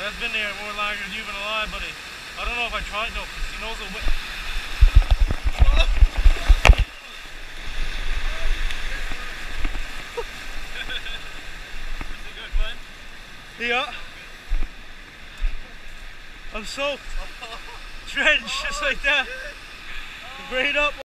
I've been there more longer than you've been alive, buddy. I don't know if I tried though, because he knows the way. Was it good fun? Yeah. I'm soaked. Drenched, just like that. Braid up.